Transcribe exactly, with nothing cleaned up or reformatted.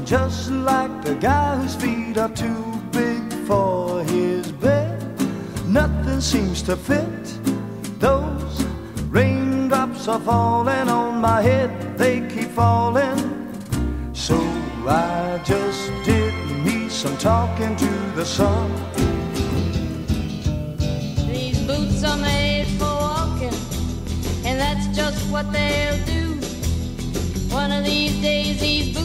just like the guy whose feet are too big for his bed. Nothing seems to fit. Those raindrops are falling on my head, they keep falling. So I just did me some talking to the sun. These boots are made for walking, and that's just what they'll do. One of these days these boots